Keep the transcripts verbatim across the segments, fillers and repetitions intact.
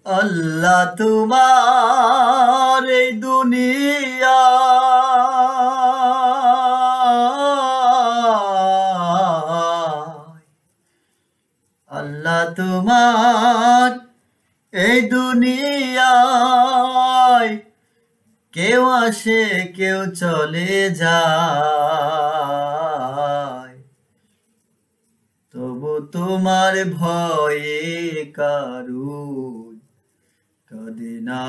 আল্লাহ তোমার এই দুনিয়া আল্লাহ তোমার এই দুনিয়ায় কেউ আসে কেউ চলে যায়, তবু তোমার ভয়ে কারু কাঁদে না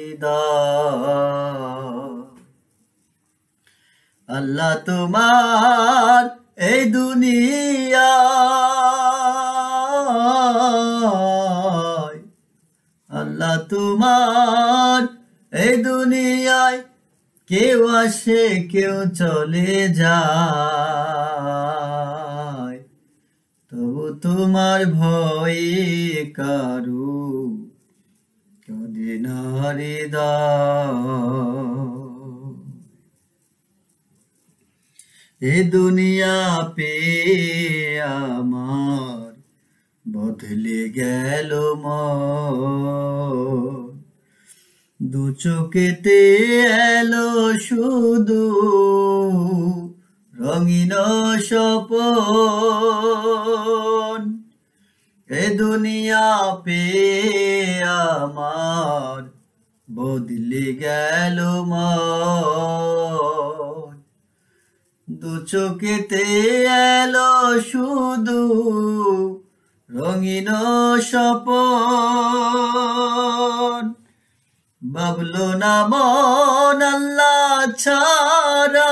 হৃদয়। আল্লাহ তোমার এই দুনিয়ায় আল্লাহ তোমার এই দুনিয়ায় কেউ আসে কেউ চলে যায়, তবু তোমার ভয়ে কারু কাঁদে না হৃদয়। এ দুনিয়া পেয়ে আমার বদলে গেল মন, দু চোখেতে এলো শুধু রঙিন স্বপন। এ দুনিয়া পেয়ে আমার বদলে গেল মন, দু চোখেতে এলো শুধু রঙিন স্বপন। ভাবলো না মন আল্লাহ ছাড়া,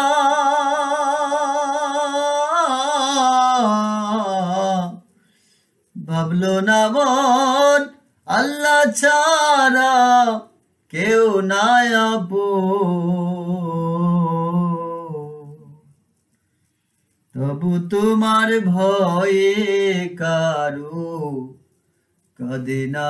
ভাবলো না মন আল্লাহ ছাড়া কেউ নাই আপন, তবু তোমার ভয়ে কারু কাঁদে না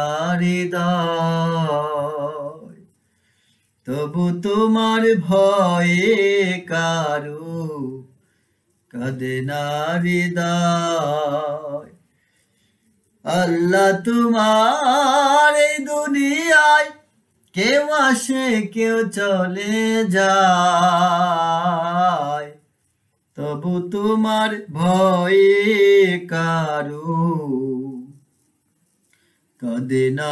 হৃদয়। তবু তোমার ভয়ে কারু কাঁদে না হৃদয়। আল্লাহ তোমার এই দুনিয়ায় কেউ আসে কেউ চলে যায়, তবু তোমার ভয়ে কারু কাঁদে না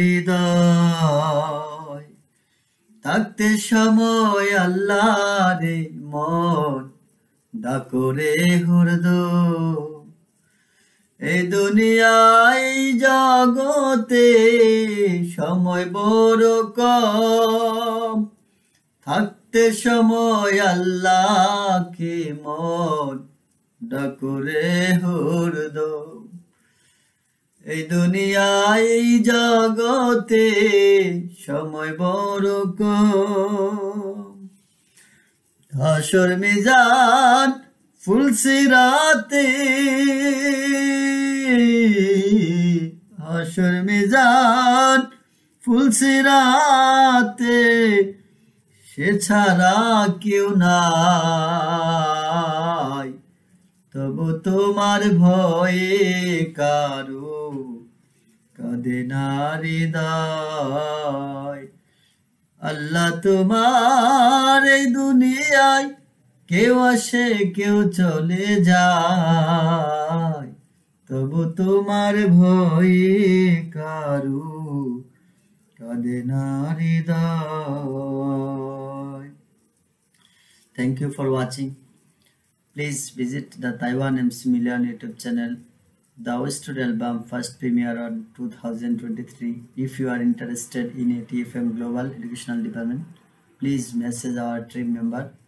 হৃদয়। থাকতে সময় আল্লাহ রে মন ডাকরে হৃদয়। এই দুনিয়ায় জগতে সময় বড় কম, থাকতে সময় আল্লাহকে মন ডাকরে হৃদয়। এই দুনিয়ায় জগতে সময় বড় কম, হাসর মিজান ফুলসিরাতে হাসর মিজান ফুলসিরাতে সে ছাড়া কেউ নাই, তবু তোমার ভয়ে কারু কাঁদে না হৃদয়। আল্লাহ তোমার এই দুনিয়ায় কেউ আসে কেউ চলে যায়, তবু তোমার ভয়ে কারু কাঁদে না হৃদয়। Thank you for watching. Please visit the Taiwan M C Million YouTube channel. The Westwood album first premiere on two thousand twenty-three. If you are interested in a T F M Global Educational Department, please message our team member